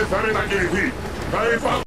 θα μετακινηθεί. Θα υπάρξει.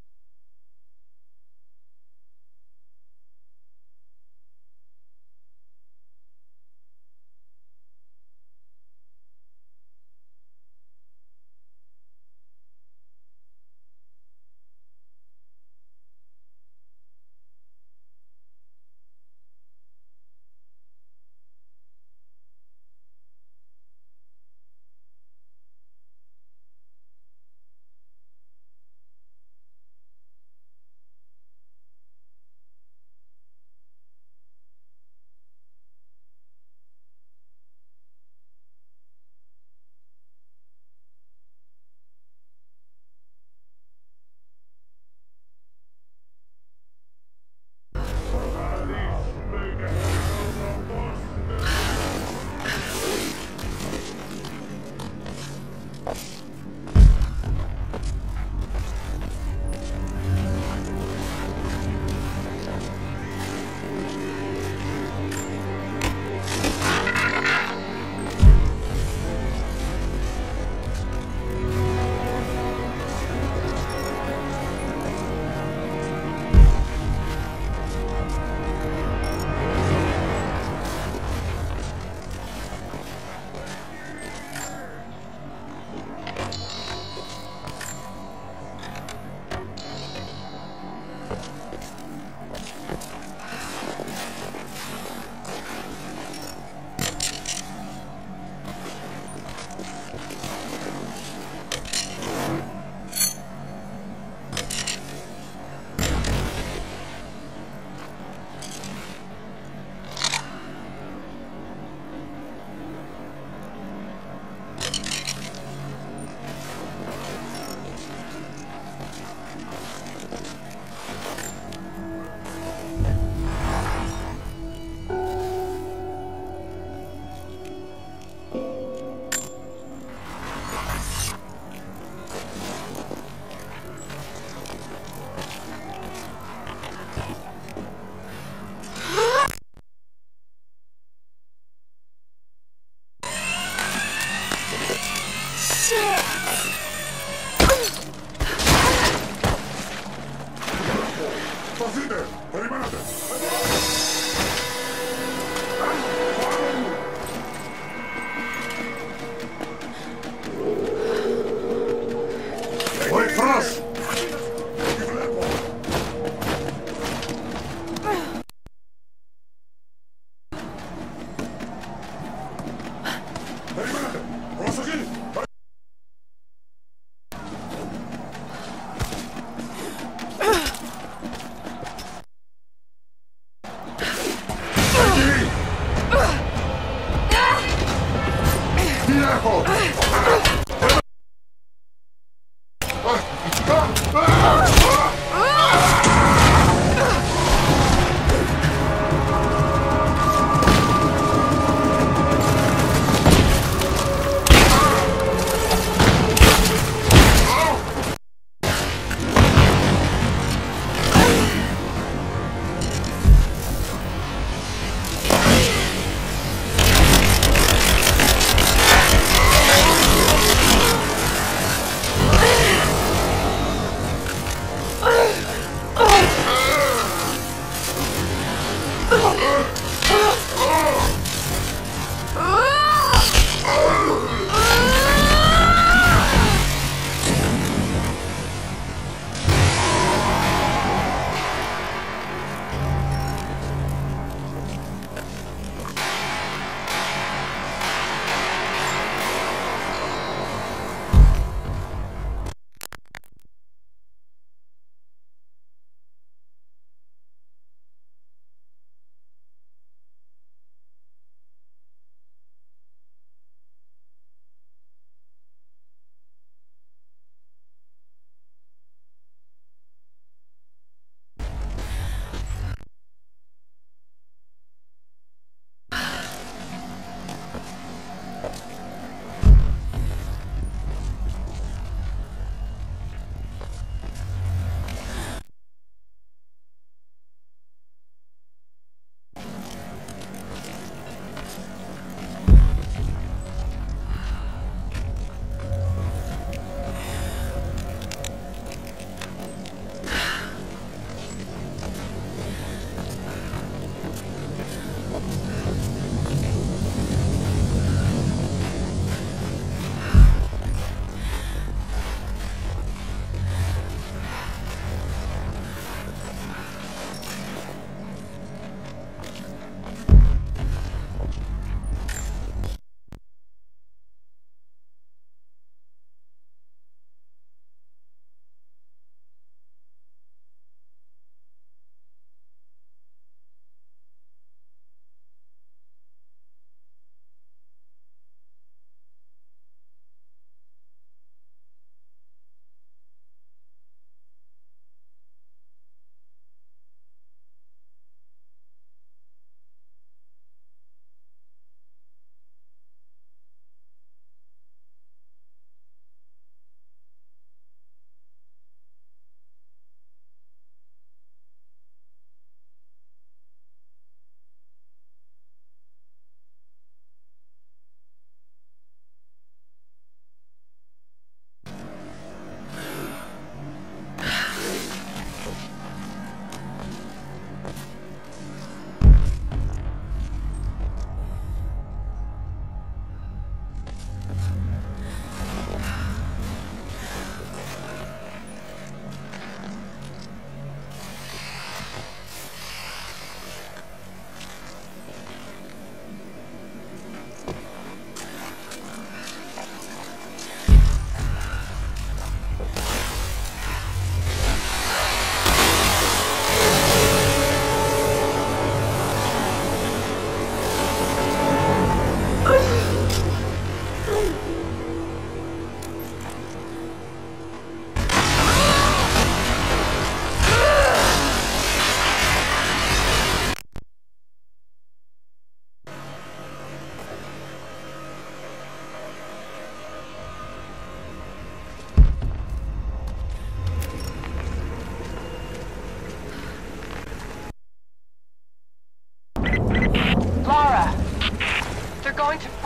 Σταθείτε! Περιμένετε! Ο εχθρός! Περιμένετε! Προσοχή! Τι έχω!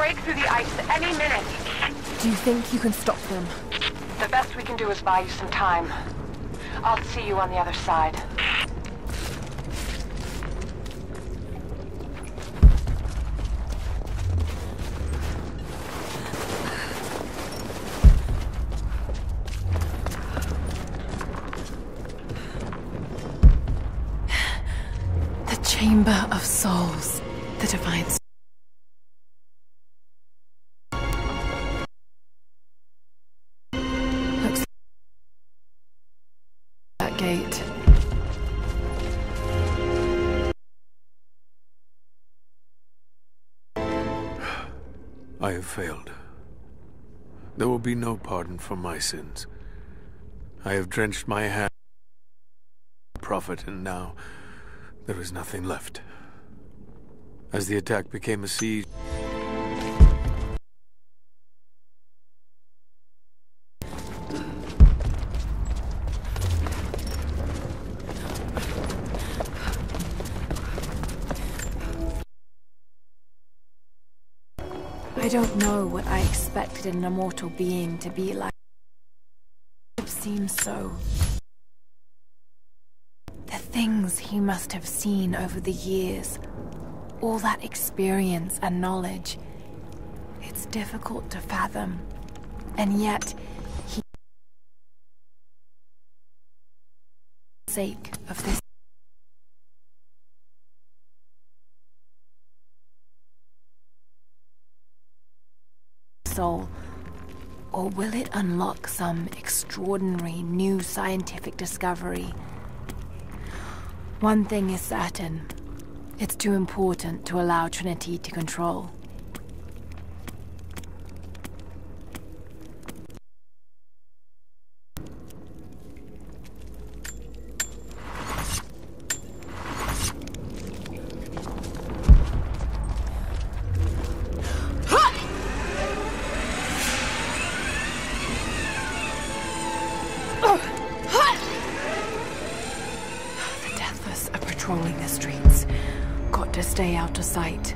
break through the ice any minute. Do you think you can stop them? The best we can do is buy you some time. I'll see you on the other side. The Chamber of Souls. The Divine Soul. Looks like that gate. I have failed. There will be no pardon for my sins. I have drenched my hand in profit, and now there is nothing left. As the attack became a siege, I don't know what I expected an immortal being to be like. It seems so. The things he must have seen over the years, all that experience and knowledge, it's difficult to fathom. And yet, he sake of this soul, or will it unlock some extraordinary new scientific discovery? One thing is certain. It's too important to allow Trinity to control. Patrolling the streets. Got to stay out of sight.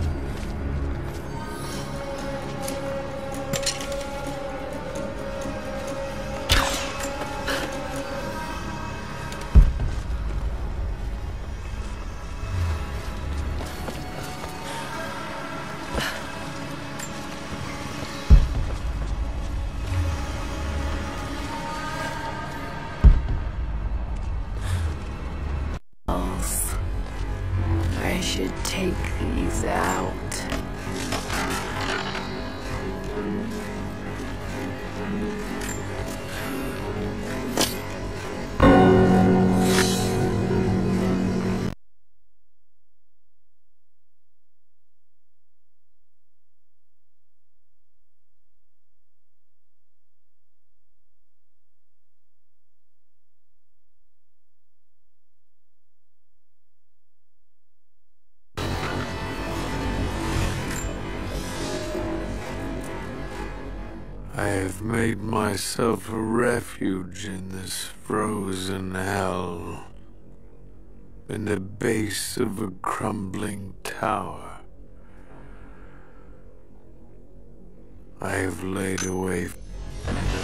I should take these out. I have made myself a refuge in this frozen hell, in the base of a crumbling tower. I have laid away